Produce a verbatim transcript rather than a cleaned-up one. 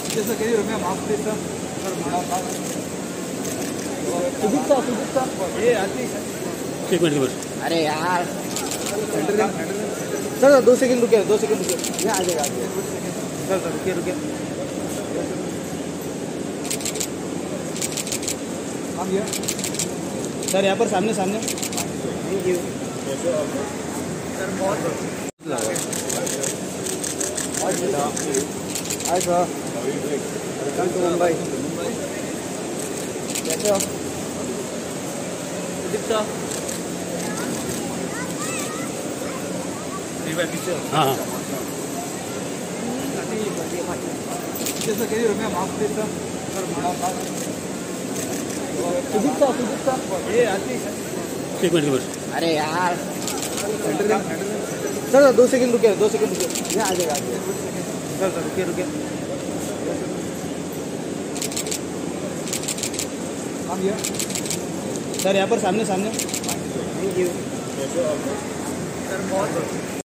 जैसा कह रही मैं माफ देता सुदीक्षा सुदीक्षा ये आती एक मिनट बस। अरे यार सर दो सेकंड रुके दो सेकंड रुके यहाँ आ जाएगा सर सर रुकिए रुकिए हम ये सर यहाँ पर सामने सामने थैंक यू सर बहुत hi sir welcome to Mumbai कैसे हो दीक्षा हाँ हाँ जैसा कह रही मैं माफ देता सुदीक्षा सुदीक्षा ये आती एक मिनट बस। अरे यार सर दो सेकंड रुके दो सेकंड रुके यहाँ आ जाएगा सर सर रुकिए रुकिए हम ये सर यहाँ पर सामने सामने थैंक यू सर बहुत